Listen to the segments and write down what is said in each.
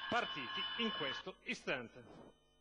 partiti in questo istante.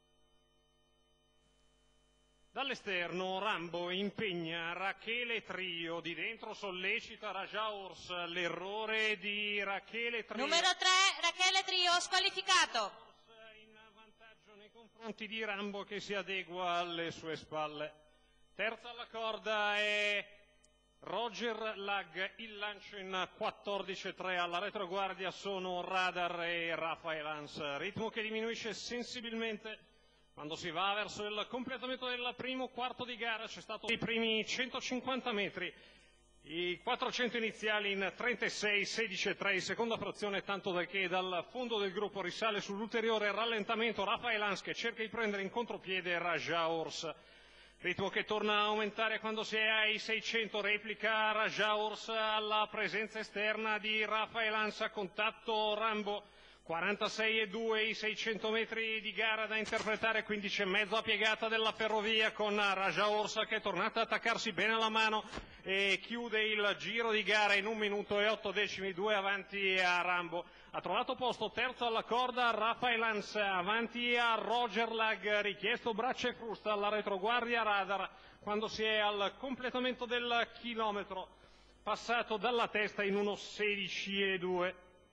Dall'esterno Rambo impegna Rachele Trio, di dentro sollecita Raja Ors, l'errore di Rachele Trio. Numero 3, Rachele Trio, squalificato. In vantaggio nei confronti di Rambo che si adegua alle sue spalle. Terza alla corda è Roger Lag, il lancio in 14-3, alla retroguardia sono Radar e Rafael Hans, ritmo che diminuisce sensibilmente quando si va verso il completamento del primo quarto di gara. C'è stato i primi 150 metri, i 400 iniziali in 36-16-3, seconda frazione, tanto che dal fondo del gruppo risale sull'ulteriore rallentamento Rafael Hans che cerca di prendere in contropiede Raja Ors. Ritmo che torna a aumentare quando si è ai 600, replica Raja Ors alla presenza esterna di Rafael Hans, a contatto Rambo. 46,2 i 600 metri di gara da interpretare, 15,5 a piegata della ferrovia con Raja Ors che è tornata ad attaccarsi bene alla mano e chiude il giro di gara in 1 minuto e 8 decimi, 2 avanti a Rambo. Ha trovato posto terzo alla corda Rafael Hans, avanti a Roger Lag, richiesto braccia e frusta alla retroguardia Radar quando si è al completamento del chilometro, passato dalla testa in 1,16,2.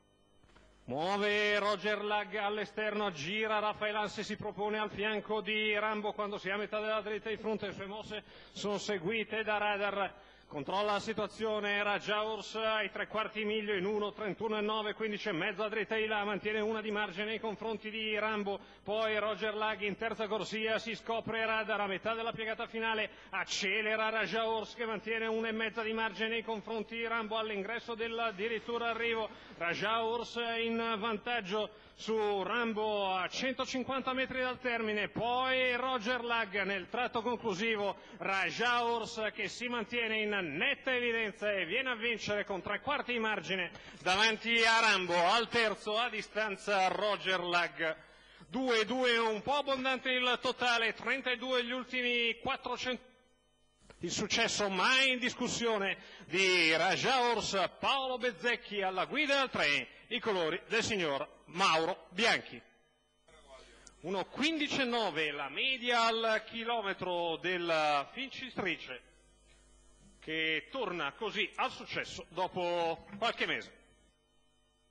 Muove Roger Lag all'esterno, gira Rafael Hans e si propone al fianco di Rambo quando si è a metà della dritta di fronte. Le sue mosse sono seguite da Radar. Controlla la situazione Raja Ors ai 3/4 miglio in 1:31,9, 15,5 a dritta di là, mantiene una di margine nei confronti di Rambo. Poi Roger Lag in terza corsia, si scopre Radar a metà della piegata finale, accelera Raja Ors che mantiene 1,5 di margine nei confronti di Rambo all'ingresso del addirittura arrivo. Raja Ors in vantaggio su Rambo a 150 metri dal termine, poi Roger Lag nel tratto conclusivo, Raja Ors che si mantiene in netta evidenza e viene a vincere con 3/4 di margine davanti a Rambo. Al terzo a distanza Roger Lag. 2-2 un po' abbondante il totale, 32 gli ultimi 400. Il successo mai in discussione di Raja Ors, Paolo Bezzecchi alla guida del treno, i colori del signor Mauro Bianchi. 1:15,9 la media al chilometro del vincitrice che torna così al successo dopo qualche mese.